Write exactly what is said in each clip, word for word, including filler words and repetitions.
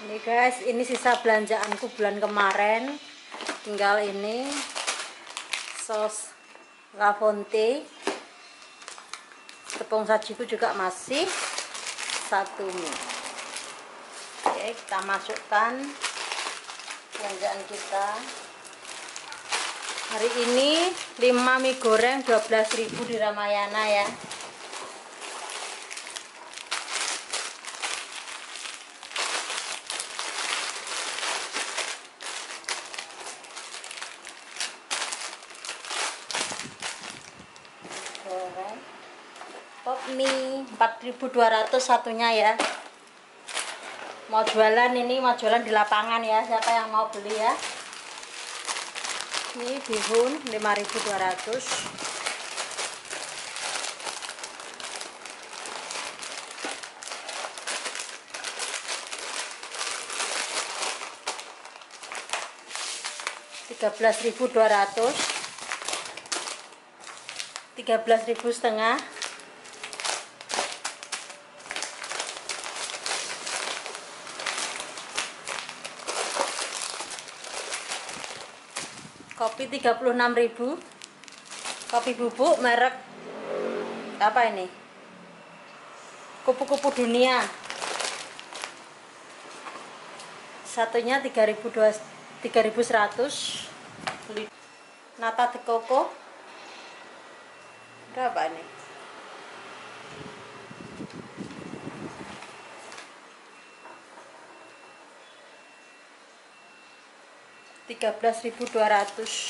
Ini guys, ini sisa belanjaanku bulan kemarin. Tinggal ini sos Lafonte, tepung sajiku juga masih satu mie. Oke, kita masukkan belanjaan kita. Hari ini lima mie goreng dua belas ribu di Ramayana ya. Goreng pop mie empat ribu dua ratus satunya ya. Mau jualan ini, mau jualan di lapangan ya, siapa yang mau beli ya. Ini bihun lima ribu dua ratus. tiga belas ribu dua ratus. tiga belas ribu setengah. Kopi tiga puluh enam ribu. Kopi bubuk merek apa ini? Kupu-kupu dunia. Satunya tiga ribu seratus. Nata de coco. Berapa ini? tiga belas ribu dua ratus.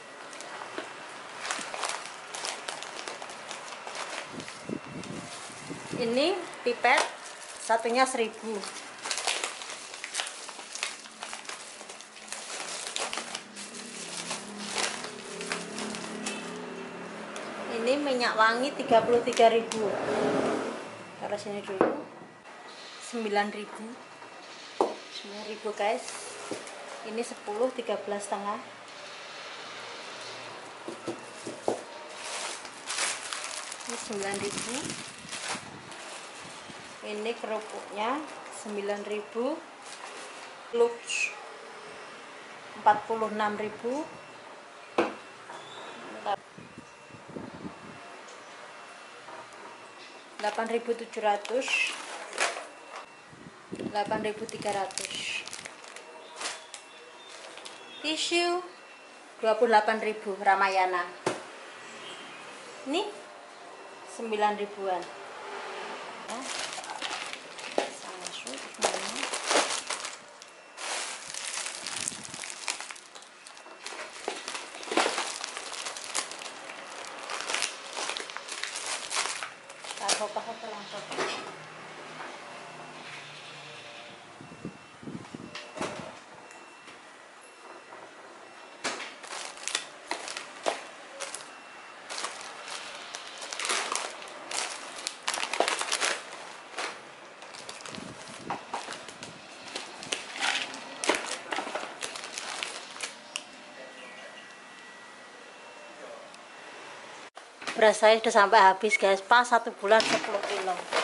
Ini pipet satunya seribu. Ini minyak wangi tiga puluh tiga ribu. Taruh sini dulu. sembilan ribu. sembilan ribu guys. Ini sepuluh, tiga belas setengah. Ini sembilan ribu. Ini kerupuknya sembilan ribu. Lux empat puluh enam ribu. delapan ribu tujuh ratus. delapan ribu tiga ratus. Tisu dua puluh delapan ribu Ramayana. Ini sembilan ribuan. Ya. Masuk semuanya. Taruh-taruh langsung. Beras saya sudah sampai habis guys, pas satu bulan sepuluh kilo.